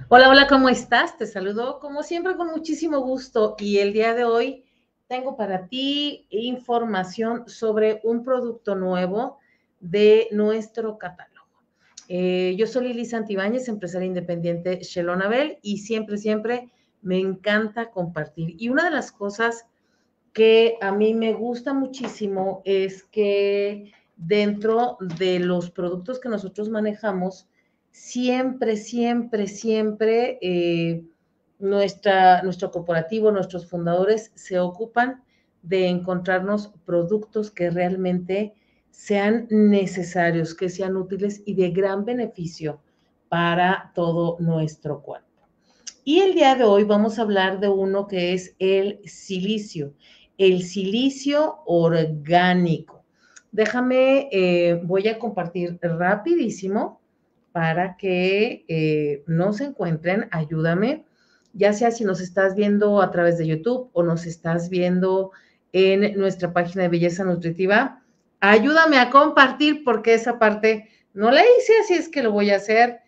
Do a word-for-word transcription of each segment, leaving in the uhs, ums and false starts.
Hola, hola, ¿cómo estás? Te saludo como siempre con muchísimo gusto y el día de hoy tengo para ti información sobre un producto nuevo de nuestro catálogo. Eh, yo soy Lili Santibáñez, empresaria independiente Shelonabel y siempre, siempre me encanta compartir. Y una de las cosas que a mí me gusta muchísimo es que dentro de los productos que nosotros manejamos, siempre, siempre, siempre eh, nuestra, nuestro corporativo, nuestros fundadores se ocupan de encontrarnos productos que realmente sean necesarios, que sean útiles y de gran beneficio para todo nuestro cuerpo. Y el día de hoy vamos a hablar de uno que es el silicio, el silicio orgánico. Déjame, eh, voy a compartir rapidísimo para que eh, nos encuentren, ayúdame, ya sea si nos estás viendo a través de YouTube o nos estás viendo en nuestra página de Belleza Nutritiva, ayúdame a compartir porque esa parte no la hice, así es que lo voy a hacer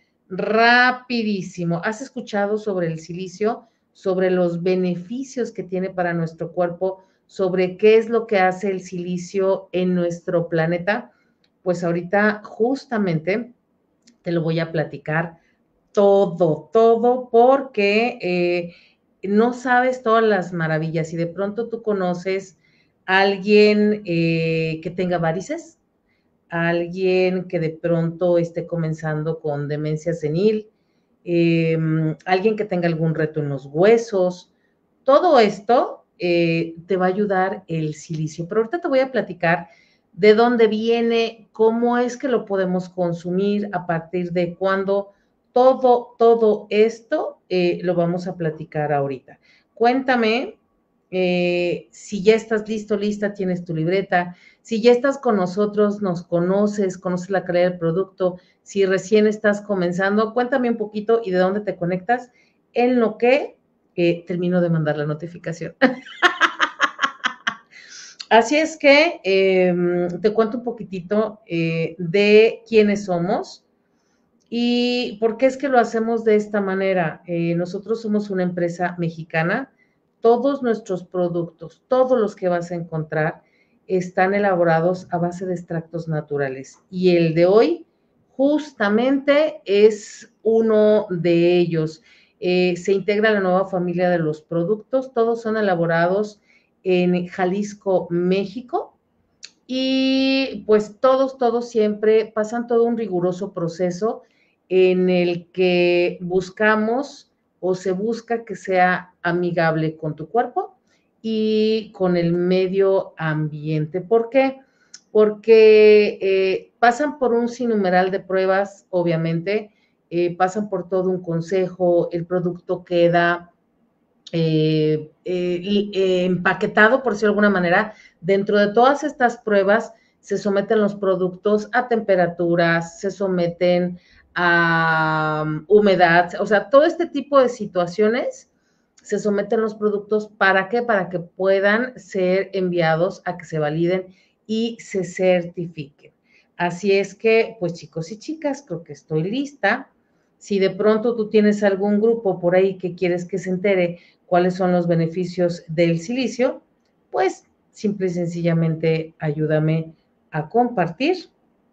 rapidísimo. ¿Has escuchado sobre el silicio, sobre los beneficios que tiene para nuestro cuerpo, sobre qué es lo que hace el silicio en nuestro planeta? Pues ahorita justamente te lo voy a platicar todo, todo, porque eh, no sabes todas las maravillas. Y de pronto tú conoces a alguien eh, que tenga varices, a alguien que de pronto esté comenzando con demencia senil, eh, alguien que tenga algún reto en los huesos. Todo esto eh, te va a ayudar el silicio. Pero ahorita te voy a platicar de dónde viene, cómo es que lo podemos consumir, a partir de cuándo. Todo, todo esto eh, lo vamos a platicar ahorita. Cuéntame eh, si ya estás listo, lista, tienes tu libreta, si ya estás con nosotros, nos conoces, conoces la calidad del producto, si recién estás comenzando, cuéntame un poquito y de dónde te conectas en lo que eh, termino de mandar la notificación. Así es que eh, te cuento un poquitito eh, de quiénes somos y por qué es que lo hacemos de esta manera. Eh, nosotros somos una empresa mexicana. Todos nuestros productos, todos los que vas a encontrar, están elaborados a base de extractos naturales. Y el de hoy justamente es uno de ellos. Eh, se integra la nueva familia de los productos. Todos son elaborados en Jalisco, México. Y pues todos, todos siempre pasan todo un riguroso proceso en el que buscamos o se busca que sea amigable con tu cuerpo y con el medio ambiente. ¿Por qué? Porque eh, pasan por un sinumeral de pruebas, obviamente, eh, pasan por todo un consejo, el producto queda eh, eh, eh, empaquetado, por decirlo de alguna manera. Dentro de todas estas pruebas se someten los productos a temperaturas, se someten a um, humedad, o sea, todo este tipo de situaciones se someten los productos. ¿Para qué? Para que puedan ser enviados a que se validen y se certifiquen. Así es que, pues chicos y chicas, creo que estoy lista. Si de pronto tú tienes algún grupo por ahí que quieres que se entere cuáles son los beneficios del silicio, pues simple y sencillamente ayúdame a compartir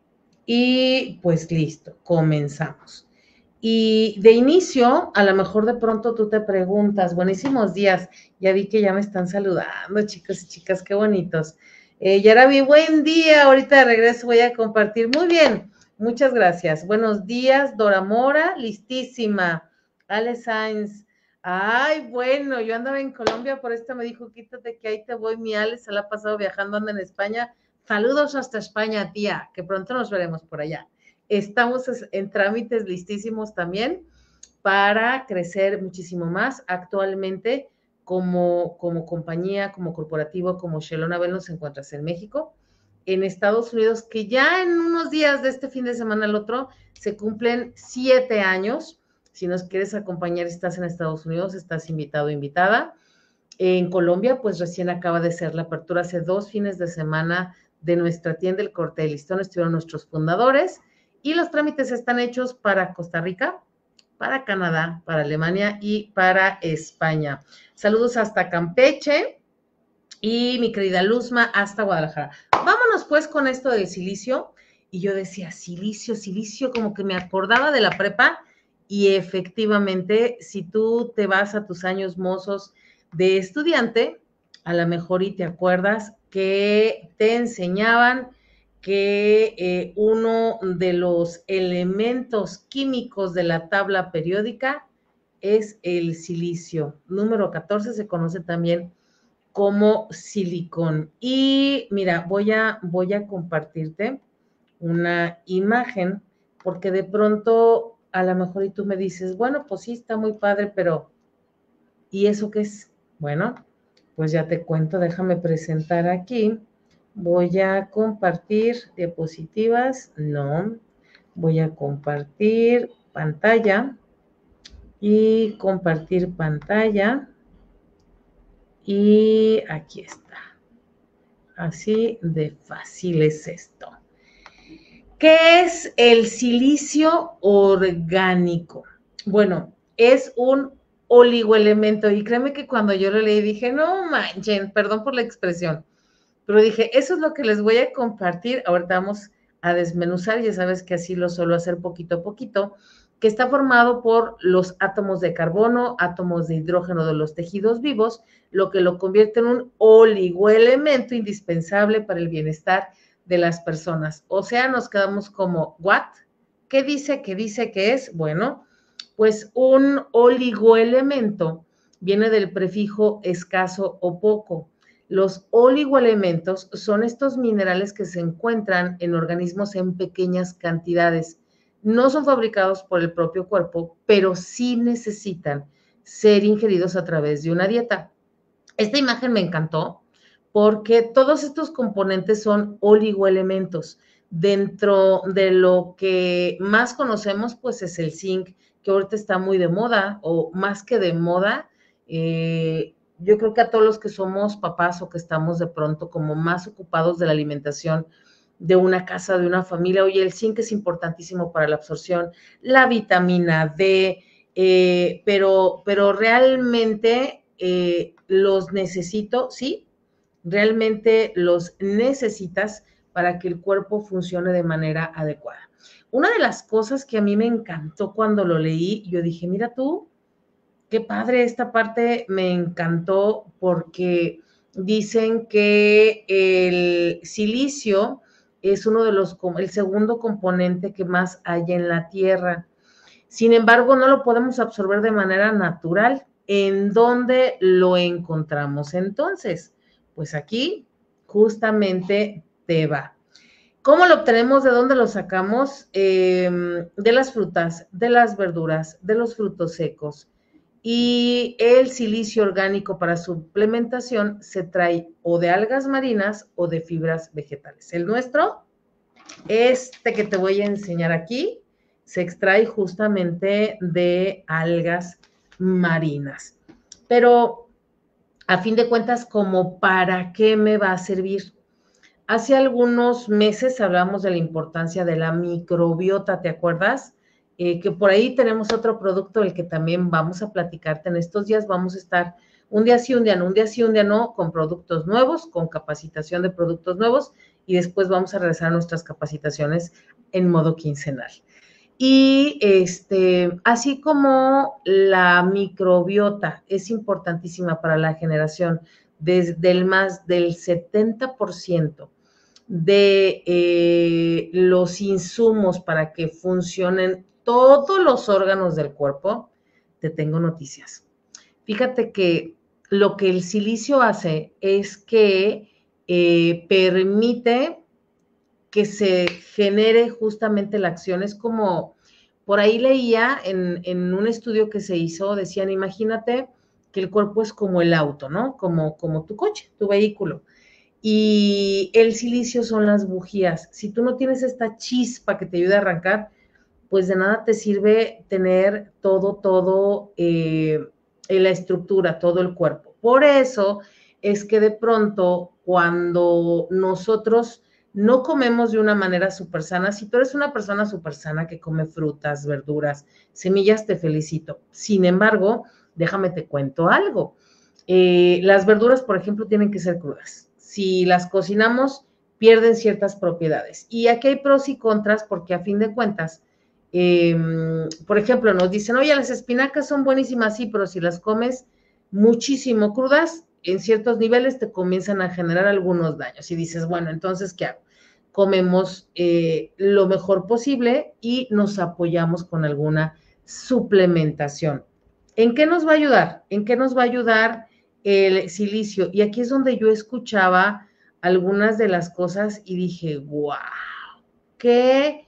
y pues listo, comenzamos. Y de inicio, a lo mejor de pronto tú te preguntas, buenísimos días, ya vi que ya me están saludando, chicos y chicas, qué bonitos. Eh, Yarabi, buen día, ahorita de regreso voy a compartir. Muy bien, muchas gracias. Buenos días, Dora Mora, listísima. Ale Sainz, ay, bueno, yo andaba en Colombia, por esto me dijo, quítate que ahí te voy, mi Ale, se la ha pasado viajando, anda en España. Saludos hasta España, tía, que pronto nos veremos por allá. Estamos en trámites listísimos también para crecer muchísimo más. Actualmente, como, como compañía, como corporativo, como Shelonabel, nos encuentras en México, en Estados Unidos, que ya en unos días de este fin de semana al otro se cumplen siete años. Si nos quieres acompañar, estás en Estados Unidos, estás invitado o invitada. En Colombia, pues recién acaba de ser la apertura hace dos fines de semana de nuestra tienda El Corte de Listón. Estuvieron nuestros fundadores y los trámites están hechos para Costa Rica, para Canadá, para Alemania y para España. Saludos hasta Campeche y mi querida Luzma hasta Guadalajara. Vámonos pues con esto del silicio. Y yo decía, silicio, silicio, como que me acordaba de la prepa. Y efectivamente, si tú te vas a tus años mozos de estudiante, a lo mejor y te acuerdas que te enseñaban que eh, uno de los elementos químicos de la tabla periódica es el silicio. Número catorce se conoce también como silicón. Y mira, voy a, voy a compartirte una imagen, porque de pronto a lo mejor y tú me dices, bueno, pues sí, está muy padre, pero ¿y eso qué es? Bueno, pues ya te cuento, déjame presentar aquí. Voy a compartir diapositivas, no, voy a compartir pantalla y compartir pantalla y aquí está. Así de fácil es esto. ¿Qué es el silicio orgánico? Bueno, es un oligoelemento y créeme que cuando yo lo leí dije, no manchen, perdón por la expresión, pero dije, eso es lo que les voy a compartir. Ahorita vamos a desmenuzar, ya sabes que así lo suelo hacer poquito a poquito, que está formado por los átomos de carbono, átomos de hidrógeno de los tejidos vivos, lo que lo convierte en un oligoelemento indispensable para el bienestar de las personas. O sea, nos quedamos como, ¿what? ¿Qué dice? ¿Qué dice que es? Bueno, pues un oligoelemento viene del prefijo escaso o poco. Los oligoelementos son estos minerales que se encuentran en organismos en pequeñas cantidades. No son fabricados por el propio cuerpo, pero sí necesitan ser ingeridos a través de una dieta. Esta imagen me encantó porque todos estos componentes son oligoelementos. Dentro de lo que más conocemos, pues es el zinc, que ahorita está muy de moda, o más que de moda, eh, yo creo que a todos los que somos papás o que estamos de pronto como más ocupados de la alimentación de una casa, de una familia, oye, el zinc es importantísimo para la absorción, la vitamina D, eh, pero, pero realmente eh, los necesito, ¿sí? Realmente los necesitas para que el cuerpo funcione de manera adecuada. Una de las cosas que a mí me encantó cuando lo leí, yo dije, mira tú, qué padre, esta parte me encantó porque dicen que el silicio es uno de los, el segundo componente que más hay en la Tierra. Sin embargo, no lo podemos absorber de manera natural. ¿En dónde lo encontramos entonces? Pues aquí justamente te va. ¿Cómo lo obtenemos? ¿De dónde lo sacamos? Eh, de las frutas, de las verduras, de los frutos secos. Y el silicio orgánico para suplementación se trae o de algas marinas o de fibras vegetales. El nuestro, este que te voy a enseñar aquí, se extrae justamente de algas marinas. Pero a fin de cuentas, ¿como para qué me va a servir? Hace algunos meses hablamos de la importancia de la microbiota, ¿te acuerdas? Eh, que por ahí tenemos otro producto del que también vamos a platicarte en estos días. Vamos a estar un día sí, un día no, un día sí, un día no, con productos nuevos, con capacitación de productos nuevos, y después vamos a regresar a nuestras capacitaciones en modo quincenal. Y este, así como la microbiota es importantísima para la generación desde el más del setenta por ciento de eh, los insumos para que funcionen todos los órganos del cuerpo, te tengo noticias. Fíjate que lo que el silicio hace es que eh, permite que se genere justamente la acción. Es como, por ahí leía en, en un estudio que se hizo, decían, imagínate que el cuerpo es como el auto, ¿no? Como, como tu coche, tu vehículo. Y el silicio son las bujías. Si tú no tienes esta chispa que te ayude a arrancar, pues de nada te sirve tener todo, todo, eh, en la estructura, todo el cuerpo. Por eso es que de pronto cuando nosotros no comemos de una manera súper sana. Si tú eres una persona súper sana que come frutas, verduras, semillas, te felicito. Sin embargo, déjame te cuento algo. Eh, las verduras, por ejemplo, tienen que ser crudas. Si las cocinamos, pierden ciertas propiedades. Y aquí hay pros y contras porque a fin de cuentas, eh, por ejemplo, nos dicen, oye, las espinacas son buenísimas, sí, pero si las comes muchísimo crudas, en ciertos niveles te comienzan a generar algunos daños. Y dices, bueno, entonces, ¿qué hago? Comemos eh, lo mejor posible y nos apoyamos con alguna suplementación. ¿En qué nos va a ayudar? ¿En qué nos va a ayudar el silicio? Y aquí es donde yo escuchaba algunas de las cosas y dije, wow, qué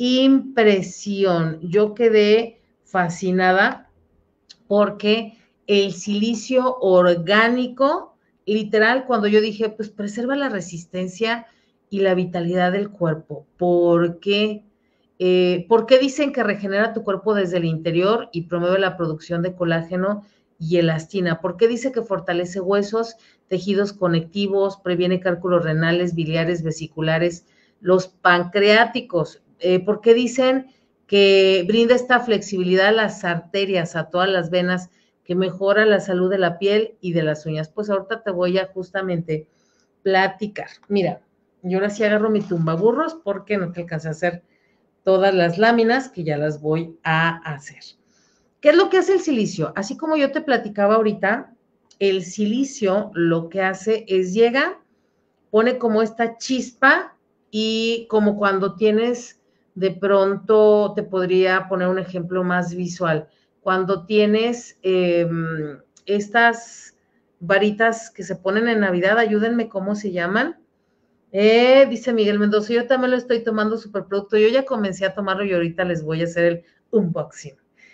impresión. Yo quedé fascinada porque el silicio orgánico, literal, cuando yo dije, pues preserva la resistencia y la vitalidad del cuerpo. ¿Por qué? Eh, ¿Por qué dicen que regenera tu cuerpo desde el interior y promueve la producción de colágeno y elastina? ¿Por qué dice que fortalece huesos, tejidos conectivos, previene cálculos renales, biliares, vesiculares, los pancreáticos? Eh, ¿Por qué dicen que brinda esta flexibilidad a las arterias, a todas las venas, que mejora la salud de la piel y de las uñas? Pues ahorita te voy a justamente platicar. Mira, yo ahora sí agarro mi tumbaburros porque no te alcancé a hacer todas las láminas que ya las voy a hacer. ¿Qué es lo que hace el silicio? Así como yo te platicaba ahorita, el silicio lo que hace es llega, pone como esta chispa y como cuando tienes de pronto, te podría poner un ejemplo más visual, cuando tienes eh, estas varitas que se ponen en Navidad, ayúdenme, ¿cómo se llaman? Eh, dice Miguel Mendoza, yo también lo estoy tomando superproducto, yo ya comencé a tomarlo y ahorita les voy a hacer el unboxing.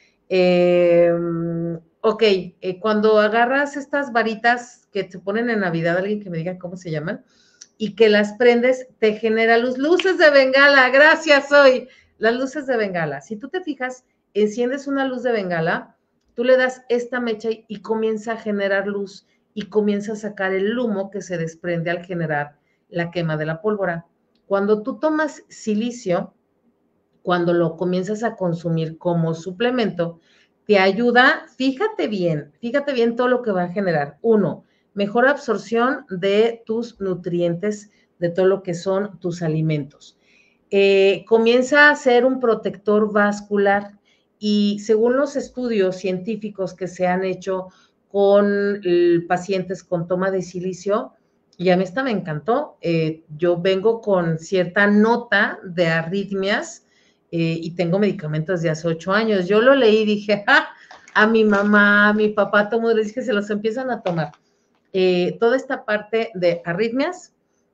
Eh, ok, eh, cuando agarras estas varitas que se ponen en Navidad, alguien que me diga cómo se llaman, y que las prendes, te genera luz. Luces de bengala, gracias hoy. Las luces de bengala. Si tú te fijas, enciendes una luz de bengala, tú le das esta mecha y, y comienza a generar luz y comienza a sacar el humo que se desprende al generar la quema de la pólvora. Cuando tú tomas silicio, cuando lo comienzas a consumir como suplemento, te ayuda, fíjate bien, fíjate bien todo lo que va a generar. Uno, mejor absorción de tus nutrientes, de todo lo que son tus alimentos. Eh, comienza a ser un protector vascular y según los estudios científicos que se han hecho con pacientes con toma de silicio, y a mí esta me encantó, eh, yo vengo con cierta nota de arritmias eh, y tengo medicamentos de hace ocho años. Yo lo leí y dije, ¡ah! A mi mamá, a mi papá, a todo mundo les dije, se los empiezan a tomar. Eh, toda esta parte de arritmias,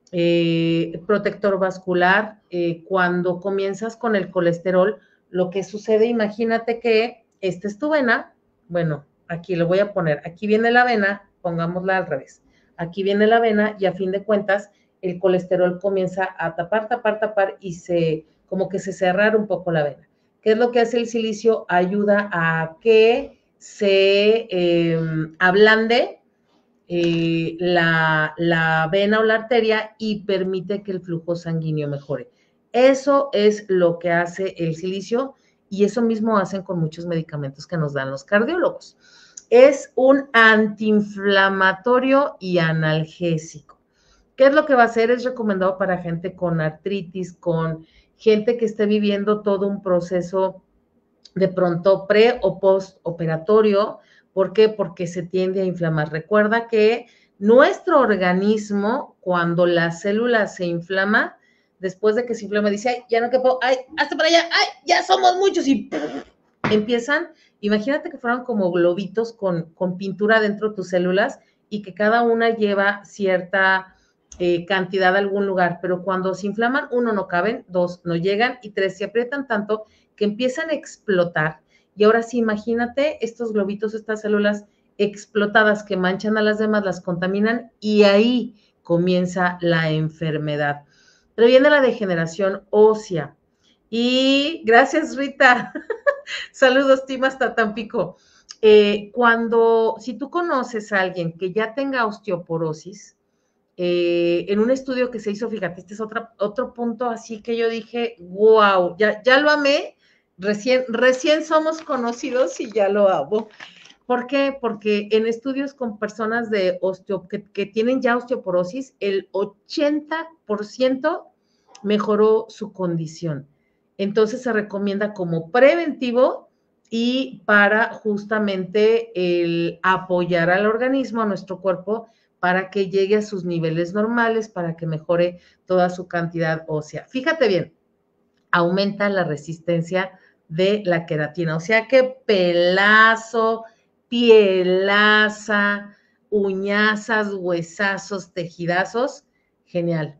eh, protector vascular, eh, cuando comienzas con el colesterol, lo que sucede, imagínate que esta es tu vena, bueno, aquí lo voy a poner, aquí viene la vena, pongámosla al revés, aquí viene la vena y a fin de cuentas el colesterol comienza a tapar, tapar, tapar y se, como que se cerrar un poco la vena. ¿Qué es lo que hace el silicio? Ayuda a que se eh, ablande eh, la, la vena o la arteria y permite que el flujo sanguíneo mejore. Eso es lo que hace el silicio y eso mismo hacen con muchos medicamentos que nos dan los cardiólogos. Es un antiinflamatorio y analgésico. ¿Qué es lo que va a hacer? Es recomendado para gente con artritis, con gente que esté viviendo todo un proceso de pronto pre o post operatorio. ¿Por qué? Porque se tiende a inflamar. Recuerda que nuestro organismo, cuando la célula se inflama, después de que se inflama, dice, ay, ya no quepo, ay, hasta para allá, ay, ya somos muchos y empiezan, imagínate que fueran como globitos con, con pintura dentro de tus células y que cada una lleva cierta eh, cantidad a algún lugar, pero cuando se inflaman, uno, no caben, dos, no llegan y tres, se aprietan tanto que empiezan a explotar. Y ahora sí, imagínate estos globitos, estas células explotadas que manchan a las demás, las contaminan y ahí comienza la enfermedad. Pero viene la degeneración ósea. Y gracias, Rita. Saludos, Tim, hasta Tampico. Eh, cuando, si tú conoces a alguien que ya tenga osteoporosis, eh, en un estudio que se hizo, fíjate, este es otro, otro punto así que yo dije, wow, ya, ya lo amé, recién, recién somos conocidos y ya lo amo. ¿Por qué? Porque en estudios con personas de osteo, que, que tienen ya osteoporosis, el ochenta por ciento mejoró su condición. Entonces se recomienda como preventivo y para justamente el apoyar al organismo, a nuestro cuerpo, para que llegue a sus niveles normales, para que mejore toda su cantidad ósea. Fíjate bien, aumenta la resistencia de la queratina. O sea que pelazo, pielaza, uñazas, huesazos, tejidazos, genial.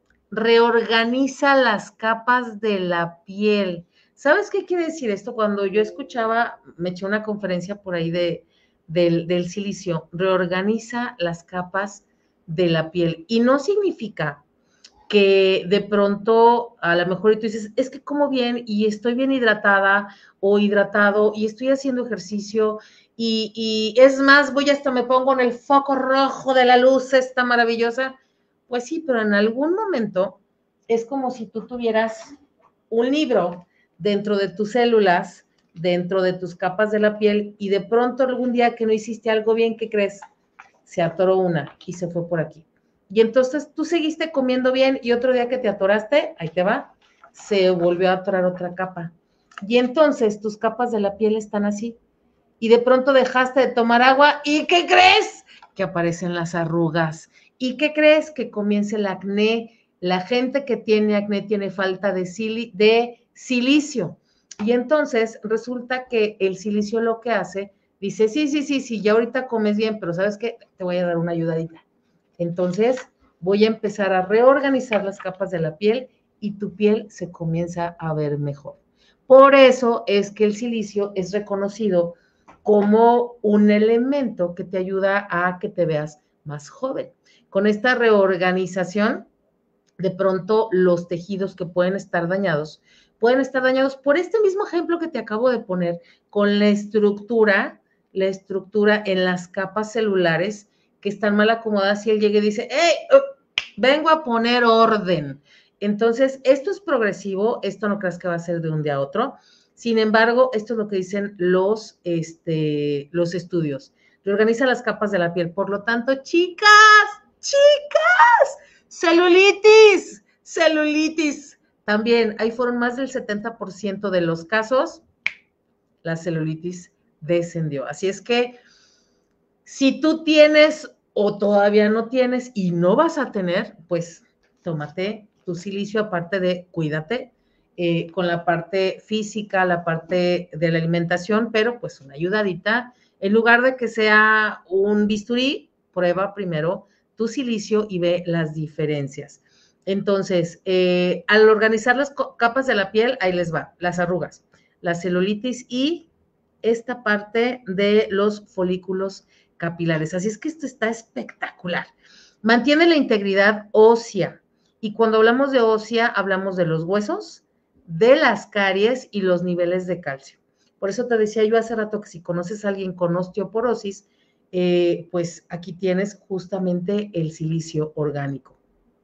Reorganiza las capas de la piel. ¿Sabes qué quiere decir esto? Cuando yo escuchaba, me eché una conferencia por ahí de, del, del silicio, reorganiza las capas de la piel. Y no significa que de pronto a lo mejor tú dices, es que como bien y estoy bien hidratada o hidratado y estoy haciendo ejercicio y, y es más, voy hasta me pongo en el foco rojo de la luz esta maravillosa. Pues sí, pero en algún momento es como si tú tuvieras un libro dentro de tus células, dentro de tus capas de la piel y de pronto algún día que no hiciste algo bien, ¿qué crees? Se atoró una y se fue por aquí. Y entonces tú seguiste comiendo bien y otro día que te atoraste, ahí te va, se volvió a atorar otra capa. Y entonces tus capas de la piel están así. Y de pronto dejaste de tomar agua y ¿qué crees? Que aparecen las arrugas. ¿Y qué crees? Que comienza el acné. La gente que tiene acné tiene falta de, sili de silicio. Y entonces resulta que el silicio lo que hace, dice, sí, sí, sí, sí, ya ahorita comes bien, pero ¿sabes qué? Te voy a dar una ayudadita. Entonces voy a empezar a reorganizar las capas de la piel y tu piel se comienza a ver mejor. Por eso es que el silicio es reconocido como un elemento que te ayuda a que te veas más joven. Con esta reorganización, de pronto los tejidos que pueden estar dañados, pueden estar dañados por este mismo ejemplo que te acabo de poner, con la estructura, la estructura en las capas celulares que están mal acomodadas y él llega y dice, hey, uh, vengo a poner orden. Entonces, esto es progresivo, esto no creas que va a ser de un día a otro. Sin embargo, esto es lo que dicen los, este, los estudios. Reorganiza las capas de la piel. Por lo tanto, chicas, chicas, celulitis, celulitis. También ahí fueron más del setenta por ciento de los casos, la celulitis descendió. Así es que si tú tienes o todavía no tienes y no vas a tener, pues tómate tu silicio, aparte de cuídate eh, con la parte física, la parte de la alimentación, pero pues una ayudadita. En lugar de que sea un bisturí, prueba primero tu silicio y ve las diferencias. Entonces, eh, al organizar las capas de la piel, ahí les va, las arrugas, la celulitis y esta parte de los folículos capilares. Así es que esto está espectacular. Mantiene la integridad ósea. Y cuando hablamos de ósea, hablamos de los huesos, de las caries y los niveles de calcio. Por eso te decía yo hace rato que si conoces a alguien con osteoporosis, eh, pues aquí tienes justamente el silicio orgánico.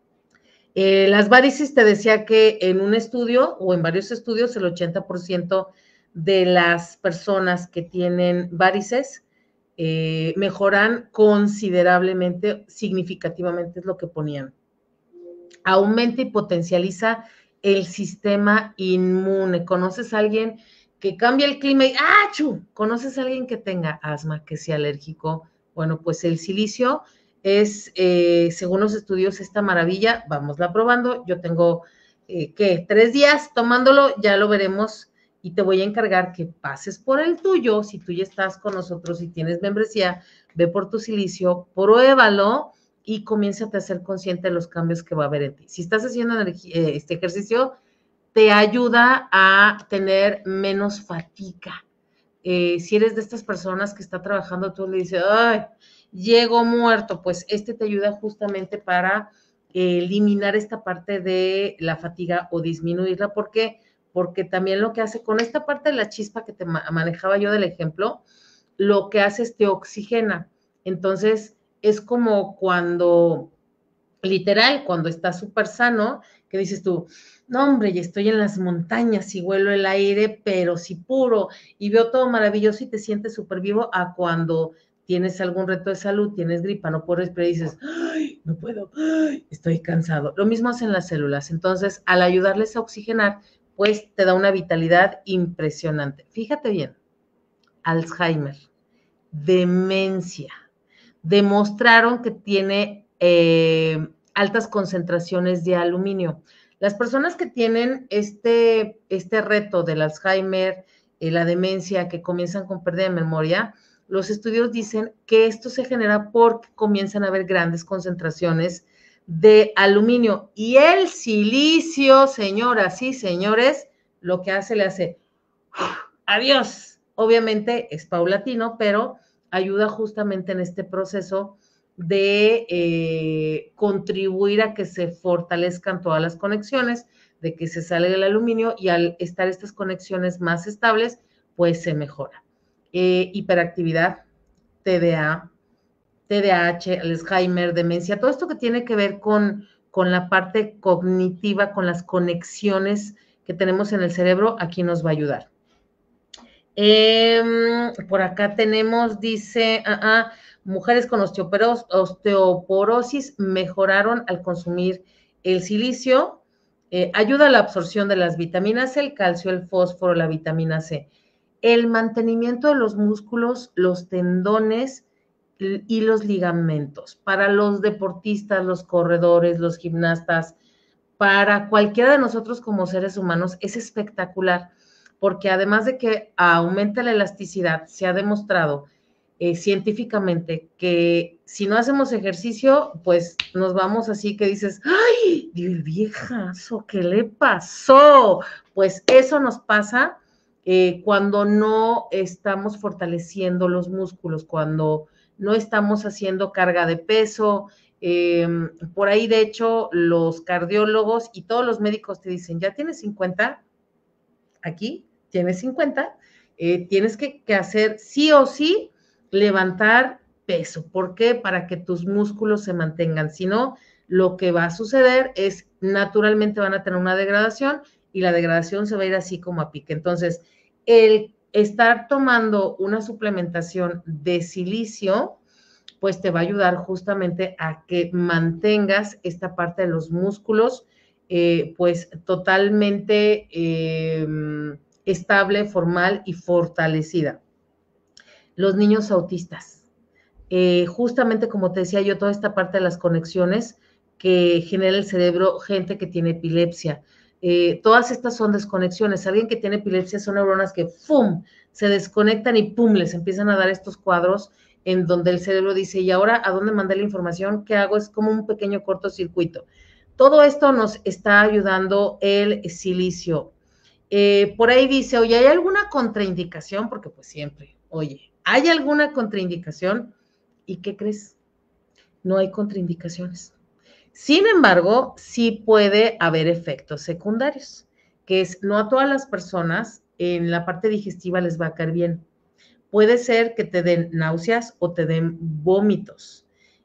Eh, las varices, te decía que en un estudio o en varios estudios, el ochenta por ciento de las personas que tienen varices eh, mejoran considerablemente, significativamente es lo que ponían. Aumenta y potencializa el sistema inmune. ¿Conoces a alguien que cambia el clima y ¡achú! ¿Conoces a alguien que tenga asma, que sea alérgico? Bueno, pues el silicio es, eh, según los estudios, esta maravilla. Vámosla probando. Yo tengo, eh, ¿qué? Tres días tomándolo, ya lo veremos. Y te voy a encargar que pases por el tuyo. Si tú ya estás con nosotros y tienes membresía, ve por tu silicio, pruébalo y comiénzate a ser consciente de los cambios que va a haber en ti. Si estás haciendo este ejercicio, te ayuda a tener menos fatiga. Eh, si eres de estas personas que está trabajando, tú le dices, ay, llego muerto, pues este te ayuda justamente para eh, eliminar esta parte de la fatiga o disminuirla. ¿Por qué? Porque también lo que hace con esta parte de la chispa que te manejaba yo del ejemplo, lo que hace es te oxigena. Entonces, es como cuando literal, cuando estás súper sano, que dices tú, no hombre, ya estoy en las montañas y huelo el aire, pero sí puro, y veo todo maravilloso y te sientes súper vivo, a cuando tienes algún reto de salud, tienes gripa, no puedes respirar y dices, ay, no puedo, ay, estoy cansado. Lo mismo hacen las células. Entonces, al ayudarles a oxigenar, pues te da una vitalidad impresionante. Fíjate bien, Alzheimer, demencia, demostraron que tiene eh, altas concentraciones de aluminio. Las personas que tienen este, este reto del Alzheimer, eh, la demencia, que comienzan con pérdida de memoria, los estudios dicen que esto se genera porque comienzan a haber grandes concentraciones de aluminio. Y el silicio, señoras y señores, lo que hace, le hace adiós. Obviamente es paulatino, pero ayuda justamente en este proceso de eh, contribuir a que se fortalezcan todas las conexiones, de que se salga el aluminio y al estar estas conexiones más estables, pues se mejora. Eh, hiperactividad, T D A, T D A H, Alzheimer, demencia, todo esto que tiene que ver con, con la parte cognitiva, con las conexiones que tenemos en el cerebro, aquí nos va a ayudar. Eh, por acá tenemos, dice, uh, uh, mujeres con osteoporos, osteoporosis mejoraron al consumir el silicio, eh, ayuda a la absorción de las vitaminas, el calcio, el fósforo, la vitamina C, el mantenimiento de los músculos, los tendones y los ligamentos. Para los deportistas, los corredores, los gimnastas, para cualquiera de nosotros como seres humanos es espectacular, porque además de que aumenta la elasticidad, se ha demostrado eh, científicamente que si no hacemos ejercicio, pues nos vamos así que dices, ¡ay, Dios, viejazo, qué le pasó! Pues eso nos pasa eh, cuando no estamos fortaleciendo los músculos, cuando no estamos haciendo carga de peso. Eh, por ahí, de hecho, los cardiólogos y todos los médicos te dicen, ya tienes cincuenta, aquí tienes cincuenta, eh, tienes que, que hacer sí o sí levantar peso. ¿Por qué? Para que tus músculos se mantengan. Si no, lo que va a suceder es naturalmente van a tener una degradación y la degradación se va a ir así como a pique. Entonces, el estar tomando una suplementación de silicio, pues te va a ayudar justamente a que mantengas esta parte de los músculos, eh, pues totalmente eh, estable, formal y fortalecida. Los niños autistas, eh, justamente como te decía yo, toda esta parte de las conexiones que genera el cerebro, gente que tiene epilepsia, eh, todas estas son desconexiones. Alguien que tiene epilepsia son neuronas que ¡fum! Se desconectan y ¡pum! Les empiezan a dar estos cuadros en donde el cerebro dice, ¿y ahora a dónde mandé la información? ¿Qué hago? Es como un pequeño cortocircuito. Todo esto nos está ayudando el silicio. Eh, por ahí dice, oye, ¿hay alguna contraindicación? Porque pues siempre, oye, ¿hay alguna contraindicación? ¿Y qué crees? No hay contraindicaciones. Sin embargo, sí puede haber efectos secundarios, que es no a todas las personas en la parte digestiva les va a caer bien. Puede ser que te den náuseas o te den vómitos.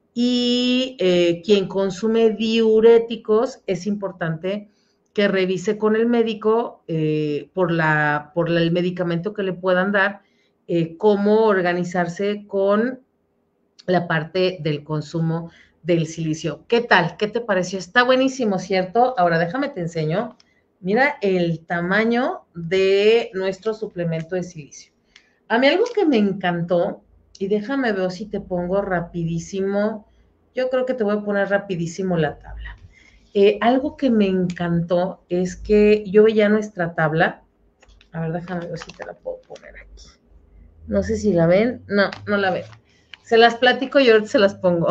Y eh, quien consume diuréticos es importante que revise con el médico eh, por, la, por la, el medicamento que le puedan dar, eh, cómo organizarse con la parte del consumo del silicio. ¿Qué tal? ¿Qué te pareció? Está buenísimo, ¿cierto? Ahora déjame te enseño. Mira el tamaño de nuestro suplemento de silicio. A mí algo que me encantó, y déjame ver si te pongo rapidísimo, yo creo que te voy a poner rapidísimo la tabla. Eh, algo que me encantó es que yo veía nuestra tabla, a ver, déjame ver si te la puedo poner aquí. No sé si la ven, no, no la ven. Se las platico y ahorita se las pongo.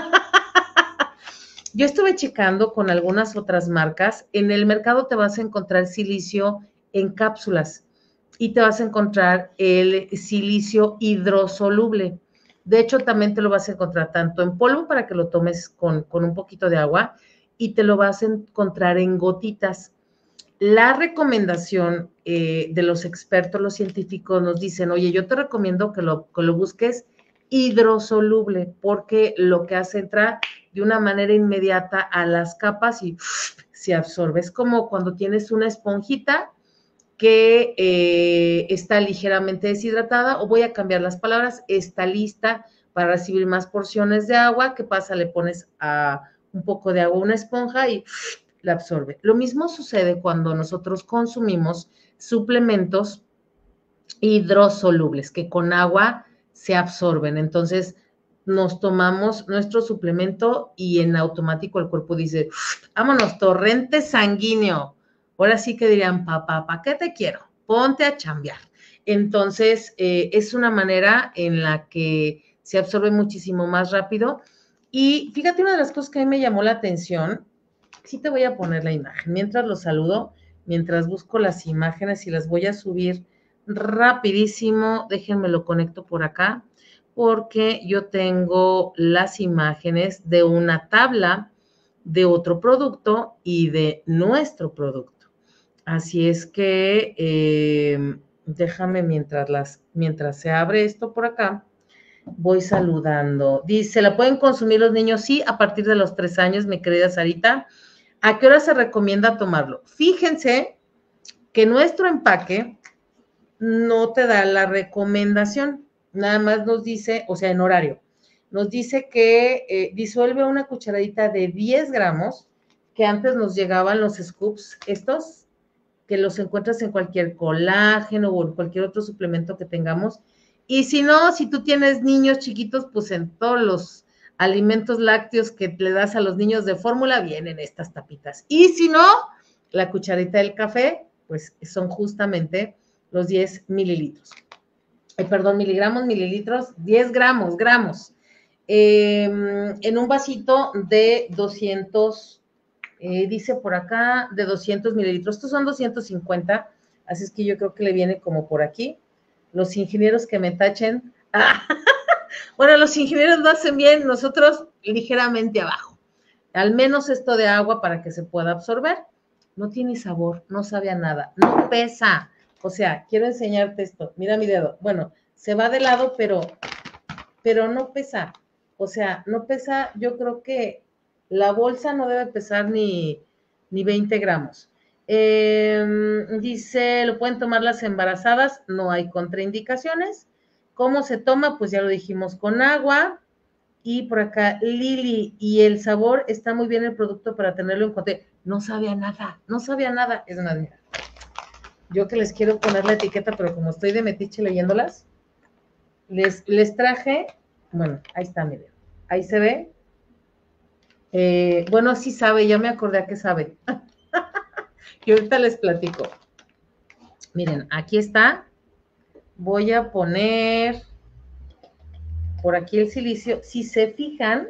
Yo estuve checando con algunas otras marcas. En el mercado te vas a encontrar silicio en cápsulas y te vas a encontrar el silicio hidrosoluble. De hecho, también te lo vas a encontrar tanto en polvo para que lo tomes con, con un poquito de agua y te lo vas a encontrar en gotitas. La recomendación eh, de los expertos, los científicos, nos dicen, oye, yo te recomiendo que lo, que lo busques hidrosoluble, porque lo que hace entra de una manera inmediata a las capas y se absorbe. Es como cuando tienes una esponjita que eh, está ligeramente deshidratada, o voy a cambiar las palabras, está lista para recibir más porciones de agua. ¿Qué pasa? Le pones a un poco de agua a una esponja y la absorbe. Lo mismo sucede cuando nosotros consumimos suplementos hidrosolubles, que con agua se absorben. Entonces, nos tomamos nuestro suplemento y en automático el cuerpo dice, vámonos, torrente sanguíneo. Ahora sí que dirían, papá, ¿para qué te quiero? Ponte a chambear. Entonces, eh, es una manera en la que se absorbe muchísimo más rápido. Y fíjate, una de las cosas que a mí me llamó la atención, sí te voy a poner la imagen, mientras lo saludo, mientras busco las imágenes y las voy a subir rapidísimo. Déjenme lo conecto por acá, porque yo tengo las imágenes de una tabla de otro producto y de nuestro producto. Así es que eh, déjame mientras, las, mientras se abre esto por acá, voy saludando. Dice, ¿la pueden consumir los niños? Sí, a partir de los tres años, mi querida Sarita. ¿A qué hora se recomienda tomarlo? Fíjense que nuestro empaque no te da la recomendación, nada más nos dice, o sea, en horario, nos dice que eh, disuelve una cucharadita de diez gramos, que antes nos llegaban los scoops, estos, que los encuentras en cualquier colágeno o en cualquier otro suplemento que tengamos. Y si no, si tú tienes niños chiquitos, pues en todos los alimentos lácteos que le das a los niños de fórmula vienen estas tapitas. Y si no, la cucharita del café, pues son justamente los diez mililitros. Eh, perdón, miligramos, mililitros, diez gramos, gramos. Eh, en un vasito de doscientos, eh, dice por acá, de doscientos mililitros. Estos son doscientos cincuenta, así es que yo creo que le viene como por aquí. Los ingenieros que me tachen. Ah, bueno, los ingenieros lo hacen bien, nosotros ligeramente abajo. Al menos esto de agua para que se pueda absorber. No tiene sabor, no sabe a nada, no pesa. O sea, quiero enseñarte esto. Mira mi dedo. Bueno, se va de lado, pero, pero no pesa. O sea, no pesa, yo creo que la bolsa no debe pesar ni, ni veinte gramos. Eh, dice, ¿lo pueden tomar las embarazadas? No hay contraindicaciones. ¿Cómo se toma? Pues ya lo dijimos, con agua. Y por acá, Lili, y el sabor está muy bien el producto para tenerlo en cuenta. No sabe a nada, no sabe a nada. Es una mira. Yo que les quiero poner la etiqueta, pero como estoy de metiche leyéndolas, les, les traje, bueno, ahí está, miren, ahí se ve. Eh, bueno, sí sabe, ya me acordé a qué sabe. Y ahorita les platico. Miren, aquí está. Voy a poner por aquí el silicio. Si se fijan,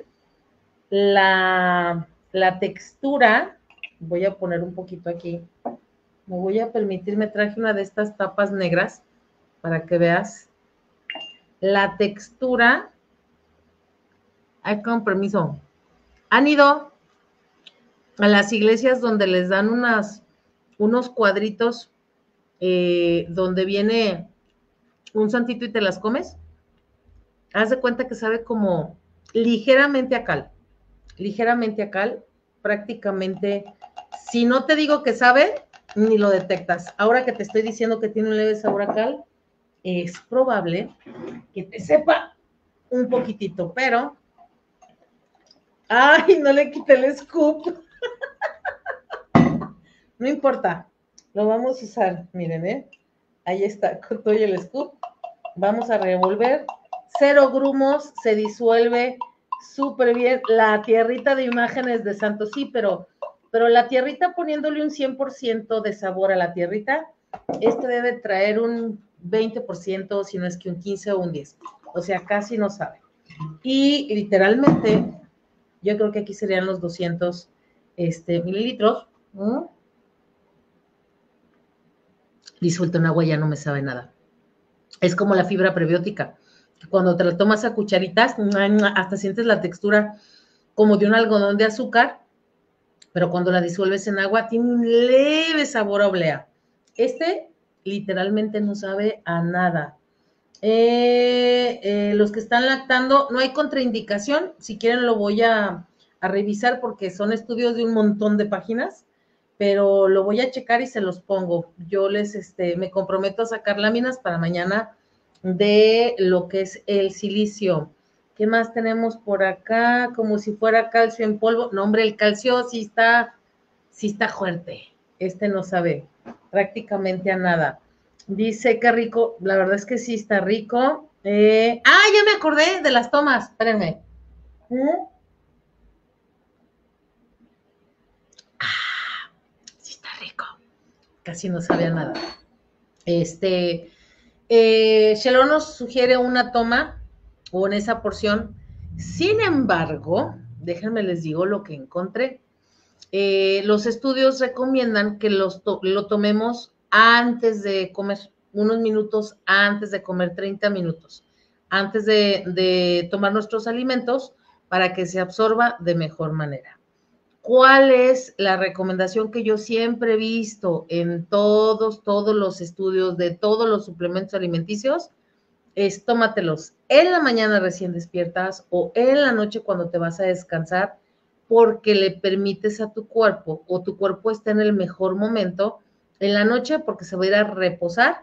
la, la textura, voy a poner un poquito aquí. Me voy a permitir, me traje una de estas tapas negras para que veas la textura. Ay, con permiso. ¿Han ido a las iglesias donde les dan unas, unos cuadritos eh, donde viene un santito y te las comes? Haz de cuenta que sabe como ligeramente a cal, ligeramente a cal, prácticamente, si no te digo que sabe, ni lo detectas. Ahora que te estoy diciendo que tiene un leve sabor a cal, es probable que te sepa un poquitito, pero, ay, no le quité el scoop. No importa, lo vamos a usar, miren, ¿eh? Ahí está, con todo el scoop. Vamos a revolver. Cero grumos, se disuelve súper bien. La tierrita de imágenes de santo, sí, pero, pero la tierrita poniéndole un cien por ciento de sabor a la tierrita, este debe traer un veinte por ciento, si no es que un quince o un diez. O sea, casi no sabe. Y literalmente, yo creo que aquí serían los doscientos este, mililitros. ¿Mm? Disuelto en agua ya no me sabe nada. Es como la fibra prebiótica. Cuando te la tomas a cucharitas, hasta sientes la textura como de un algodón de azúcar, pero cuando la disuelves en agua tiene un leve sabor a oblea. Este literalmente no sabe a nada. Eh, eh, los que están lactando, no hay contraindicación. Si quieren lo voy a, a revisar porque son estudios de un montón de páginas, pero lo voy a checar y se los pongo. Yo les, este, me comprometo a sacar láminas para mañana de lo que es el silicio. ¿Qué más tenemos por acá? Como si fuera calcio en polvo. No, hombre, el calcio sí está, sí está fuerte. Este no sabe prácticamente a nada. Dice que rico, la verdad es que sí está rico. Eh, ah, ya me acordé de las tomas, espérenme. ¿Eh? Ah, sí está rico. Casi no sabía nada. Este, eh, Shelon nos sugiere una toma o en esa porción. Sin embargo, déjenme les digo lo que encontré. Eh, los estudios recomiendan que los to lo tomemos antes de comer, unos minutos antes de comer, treinta minutos, antes de, de tomar nuestros alimentos para que se absorba de mejor manera. ¿Cuál es la recomendación que yo siempre he visto en todos, todos los estudios de todos los suplementos alimenticios? Es tómatelos en la mañana recién despiertas o en la noche cuando te vas a descansar, porque le permites a tu cuerpo o tu cuerpo está en el mejor momento en la noche porque se va a ir a reposar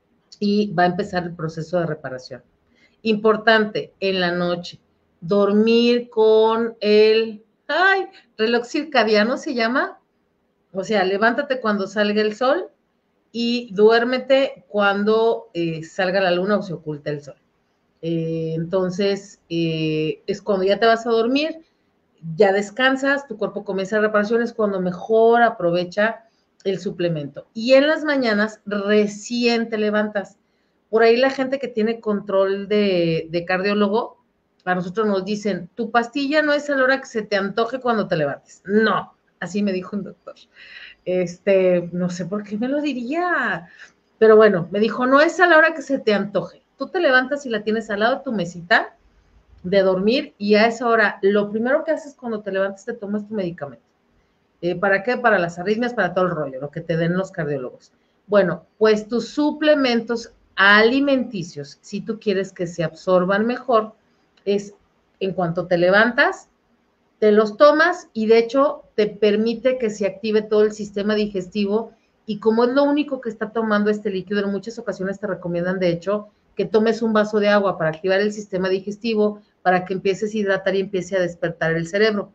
y va a empezar el proceso de reparación. Importante, en la noche, dormir con el, ay, reloj circadiano se llama, o sea, levántate cuando salga el sol y duérmete cuando eh, salga la luna o se oculta el sol. Eh, entonces, eh, es cuando ya te vas a dormir, ya descansas, tu cuerpo comienza reparaciones, cuando mejor aprovecha el suplemento. Y en las mañanas recién te levantas. Por ahí la gente que tiene control de, de cardiólogo, a nosotros nos dicen, tu pastilla no es a la hora que se te antoje cuando te levantes. No, así me dijo un doctor. Este, no sé por qué me lo diría, pero bueno, me dijo, no es a la hora que se te antoje. Tú te levantas y la tienes al lado de tu mesita de dormir y a esa hora, lo primero que haces cuando te levantas, te tomas tu medicamento. Eh, ¿Para qué? Para las arritmias, para todo el rollo, lo que te den los cardiólogos. Bueno, pues tus suplementos alimenticios, si tú quieres que se absorban mejor, es en cuanto te levantas, te los tomas y de hecho te permite que se active todo el sistema digestivo y como es lo único que está tomando este líquido, en muchas ocasiones te recomiendan de hecho que tomes un vaso de agua para activar el sistema digestivo, para que empieces a hidratar y empiece a despertar el cerebro.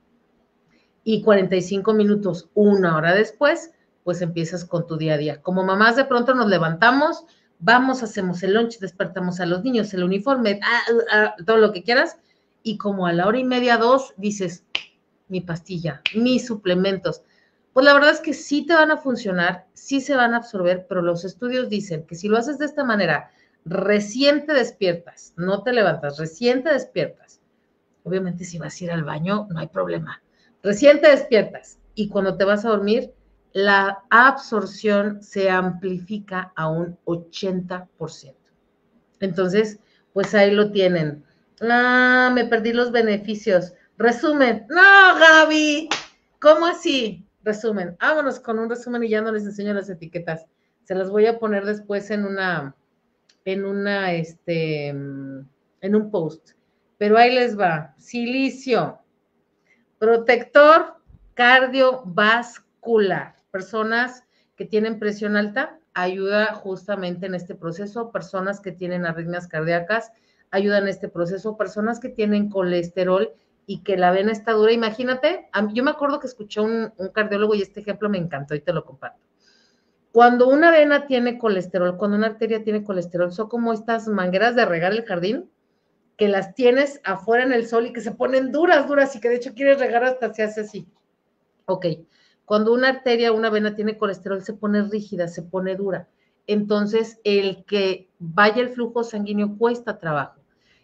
Y cuarenta y cinco minutos, una hora después, pues empiezas con tu día a día. Como mamás de pronto nos levantamos, vamos, hacemos el lunch, despertamos a los niños, el uniforme, ah, ah, todo lo que quieras, y como a la hora y media, dos, dices, mi pastilla, mis suplementos. Pues la verdad es que sí te van a funcionar, sí se van a absorber, pero los estudios dicen que si lo haces de esta manera, recién te despiertas, no te levantas, recién te despiertas. Obviamente si vas a ir al baño, no hay problema. Recién te despiertas y cuando te vas a dormir, la absorción se amplifica a un ochenta por ciento. Entonces, pues ahí lo tienen. Ah, me perdí los beneficios. Resumen. No, Gaby. ¿Cómo así? Resumen. Vámonos con un resumen y ya no les enseño las etiquetas. Se las voy a poner después en una, en una, este, en un post. Pero ahí les va. Silicio. Protector cardiovascular. Personas que tienen presión alta, ayuda justamente en este proceso. Personas que tienen arritmias cardíacas, ayudan en este proceso. Personas que tienen colesterol y que la vena está dura. Imagínate, yo me acuerdo que escuché un, un cardiólogo y este ejemplo me encantó y te lo comparto. Cuando una vena tiene colesterol, cuando una arteria tiene colesterol, son como estas mangueras de regar el jardín, que las tienes afuera en el sol y que se ponen duras, duras y que de hecho quieres regar hasta se hace así. Ok, cuando una arteria, una vena tiene colesterol, se pone rígida, se pone dura. Entonces, el que vaya el flujo sanguíneo cuesta trabajo.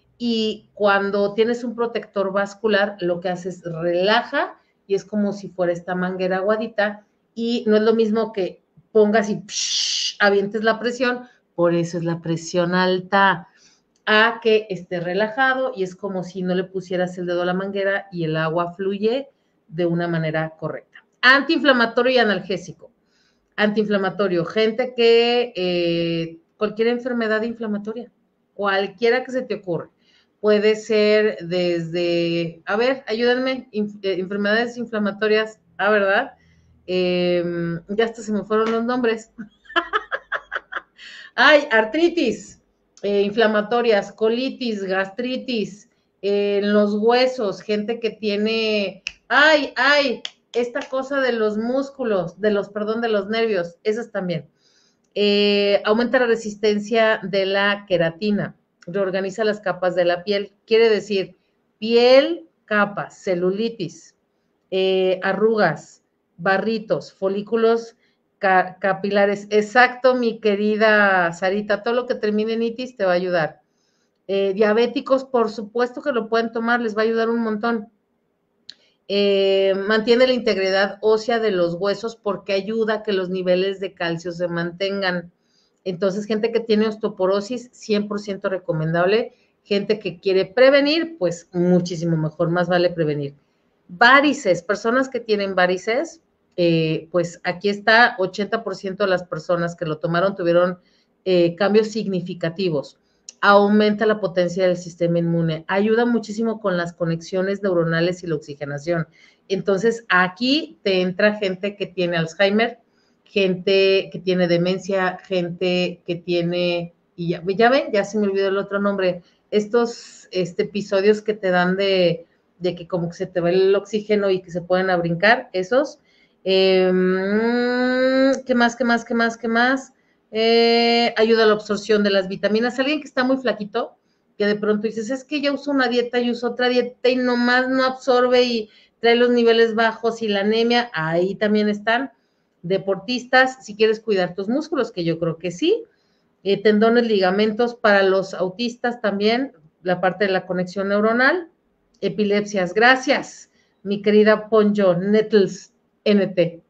Y cuando tienes un protector vascular, lo que hace es relaja y es como si fuera esta manguera aguadita y no es lo mismo que pongas y psh, avientes la presión, por eso es la presión alta, a que esté relajado y es como si no le pusieras el dedo a la manguera y el agua fluye de una manera correcta. Antiinflamatorio y analgésico. Antiinflamatorio, gente que eh, cualquier enfermedad inflamatoria, cualquiera que se te ocurre, puede ser desde, a ver, ayúdenme, inf eh, enfermedades inflamatorias, ah, ¿verdad? Eh, ya hasta se me fueron los nombres. Ay, artritis, eh, inflamatorias, colitis, gastritis, eh, en los huesos, gente que tiene, ay, ay, esta cosa de los músculos, de los, perdón, de los nervios, esas también. Eh, aumenta la resistencia de la queratina, reorganiza las capas de la piel, quiere decir piel, capas, celulitis, eh, arrugas, barritos, folículos ca capilares. Exacto, mi querida Sarita, todo lo que termine en itis te va a ayudar. Eh, diabéticos, por supuesto que lo pueden tomar, les va a ayudar un montón. Eh, mantiene la integridad ósea de los huesos porque ayuda a que los niveles de calcio se mantengan. Entonces, gente que tiene osteoporosis, cien por ciento recomendable. Gente que quiere prevenir, pues muchísimo mejor, más vale prevenir. Varices, personas que tienen varices, eh, pues aquí está, ochenta por ciento de las personas que lo tomaron tuvieron eh, cambios significativos. Aumenta la potencia del sistema inmune, ayuda muchísimo con las conexiones neuronales y la oxigenación. Entonces, aquí te entra gente que tiene Alzheimer, gente que tiene demencia, gente que tiene, y ya, ya ven, ya se me olvidó el otro nombre, estos este, episodios que te dan de, de que como que se te va el oxígeno y que se pueden a brincar, esos. Eh, ¿Qué más, qué más, qué más, qué más? Eh, ayuda a la absorción de las vitaminas. Alguien que está muy flaquito, que de pronto dices, es que ya uso una dieta y uso otra dieta y nomás no absorbe y trae los niveles bajos y la anemia, ahí también están. Deportistas, si quieres cuidar tus músculos, que yo creo que sí. Eh, tendones, ligamentos, para los autistas también, la parte de la conexión neuronal. Epilepsias, gracias, mi querida Poncho Nettles, N T.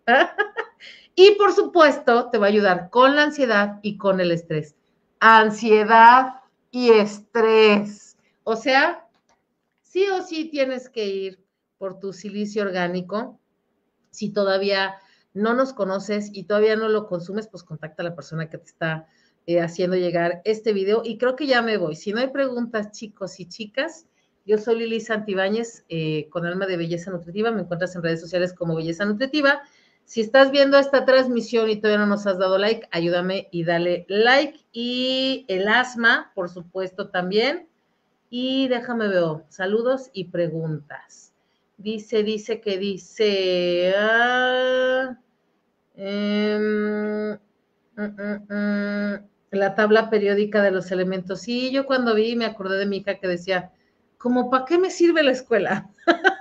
Y por supuesto, te va a ayudar con la ansiedad y con el estrés. Ansiedad y estrés. O sea, sí o sí tienes que ir por tu silicio orgánico. Si todavía no nos conoces y todavía no lo consumes, pues contacta a la persona que te está eh, haciendo llegar este video. Y creo que ya me voy. Si no hay preguntas, chicos y chicas, yo soy Lili Santibáñez, eh, con Alma de Belleza Nutritiva. Me encuentras en redes sociales como Belleza Nutritiva. Si estás viendo esta transmisión y todavía no nos has dado like, ayúdame y dale like. Y el asma, por supuesto, también. Y déjame ver, saludos y preguntas. Dice, dice que dice... Ah, eh, mm, mm, mm, la tabla periódica de los elementos. Sí, yo cuando vi me acordé de mi hija que decía, ¿cómo para qué me sirve la escuela?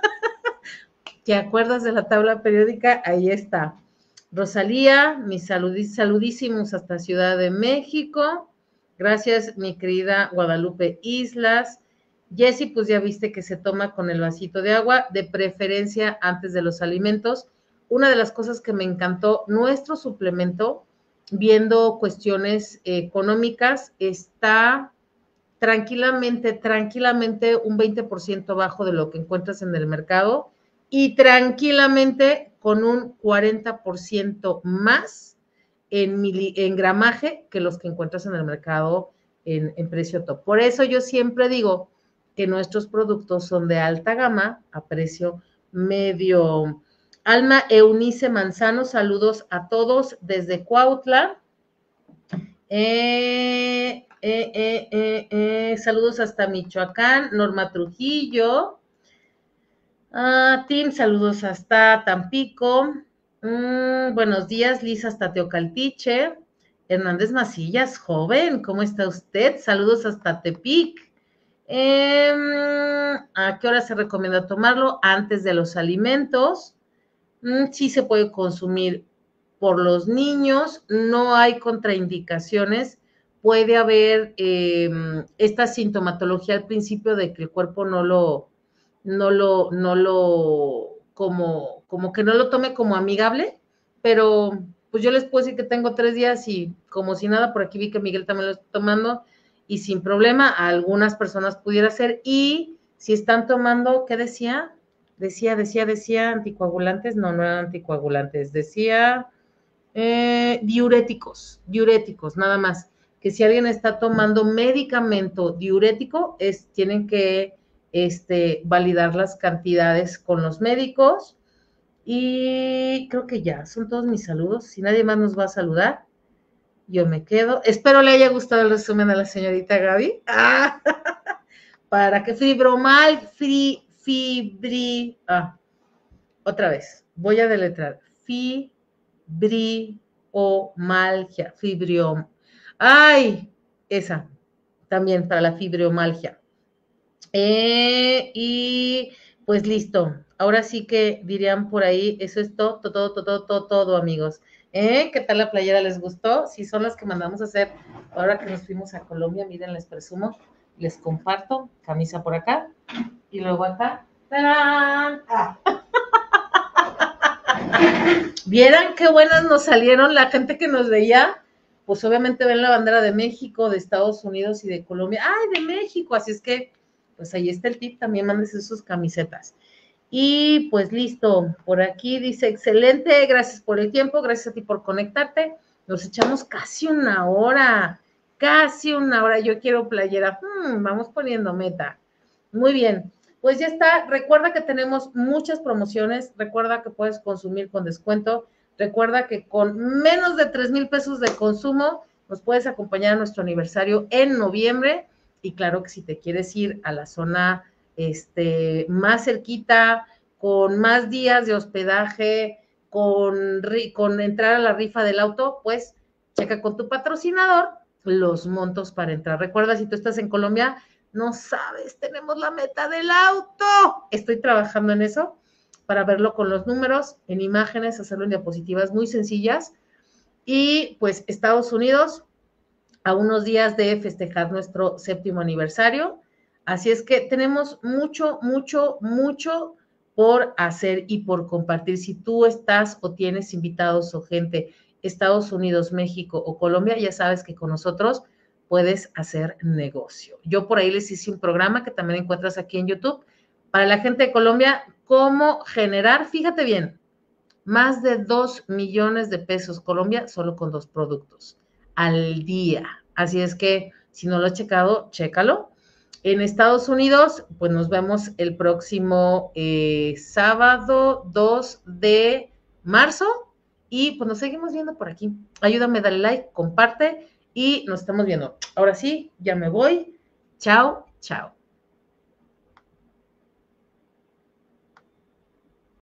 ¿Te acuerdas de la tabla periódica? Ahí está. Rosalía, mis saludí, saludísimos hasta Ciudad de México. Gracias, mi querida Guadalupe Islas. Jessy, pues ya viste que se toma con el vasito de agua, de preferencia antes de los alimentos. Una de las cosas que me encantó, nuestro suplemento, viendo cuestiones económicas, está tranquilamente, tranquilamente un veinte por ciento bajo de lo que encuentras en el mercado y tranquilamente con un cuarenta por ciento más en, mili, en gramaje que los que encuentras en el mercado en, en precio top. Por eso yo siempre digo que nuestros productos son de alta gama a precio medio. Alma Eunice Manzano, saludos a todos desde Cuautla. Eh, eh, eh, eh, eh, saludos hasta Michoacán. Norma Trujillo. Ah, Tim, saludos hasta Tampico. Mm, buenos días, Lisa, hasta Teocaltiche. Hernández Macillas, joven, ¿cómo está usted? Saludos hasta Tepic. Eh, ¿A qué hora se recomienda tomarlo? Antes de los alimentos. Mm, sí se puede consumir por los niños, no hay contraindicaciones. Puede haber eh, esta sintomatología al principio de que el cuerpo no lo, no lo, no lo, como, como que no lo tome como amigable, pero pues yo les puedo decir que tengo tres días y como si nada, por aquí vi que Miguel también lo está tomando y sin problema, a algunas personas pudiera ser. Y si están tomando, ¿qué decía? Decía, decía, decía anticoagulantes, no, no eran anticoagulantes, decía eh, diuréticos, diuréticos, nada más. que si alguien está tomando medicamento diurético, es, tienen que este, validar las cantidades con los médicos. Y creo que ya, son todos mis saludos. Si nadie más nos va a saludar, yo me quedo. Espero le haya gustado el resumen a la señorita Gaby. Ah, para que fibromal, fri, fibri, ah, otra vez, voy a deletrar, fibriomalgia, fibriom, ay, esa, también para la fibromalgia. Eh, y pues listo, ahora sí que dirían por ahí, eso es todo, todo, todo, todo, todo, amigos. ¿Eh? ¿Qué tal la playera? ¿Les gustó? Si son las que mandamos a hacer ahora que nos fuimos a Colombia, miren, les presumo, les comparto, camisa por acá, y luego acá, ¡tarán! Ah. ¿Vieran qué buenas nos salieron la gente que nos veía? Pues obviamente ven la bandera de México, de Estados Unidos y de Colombia. ¡Ay, de México! Así es que, pues ahí está el tip, también mándense sus camisetas. Y pues listo, por aquí dice, excelente, gracias por el tiempo, gracias a ti por conectarte. Nos echamos casi una hora, casi una hora. Yo quiero playera, hmm, vamos poniendo meta. Muy bien, pues ya está. Recuerda que tenemos muchas promociones, recuerda que puedes consumir con descuento, recuerda que con menos de tres mil pesos de consumo nos puedes acompañar a nuestro aniversario en noviembre. Y claro que si te quieres ir a la zona este, más cerquita, con más días de hospedaje, con, con entrar a la rifa del auto, pues checa con tu patrocinador los montos para entrar. Recuerda, si tú estás en Colombia, no sabes, tenemos la meta del auto. Estoy trabajando en eso para verlo con los números, en imágenes, hacerlo en diapositivas muy sencillas. Y pues Estados Unidos, a unos días de festejar nuestro séptimo aniversario. Así es que tenemos mucho, mucho, mucho por hacer y por compartir. Si tú estás o tienes invitados o gente, Estados Unidos, México o Colombia, ya sabes que con nosotros puedes hacer negocio. Yo por ahí les hice un programa que también encuentras aquí en YouTube para la gente de Colombia, cómo generar, fíjate bien, más de dos millones de pesos Colombia solo con dos productos al día. Así es que si no lo has checado, chécalo. En Estados Unidos, pues nos vemos el próximo eh, sábado dos de marzo y pues nos seguimos viendo por aquí. Ayúdame, dale like, comparte y nos estamos viendo. Ahora sí, ya me voy. Chao, chao.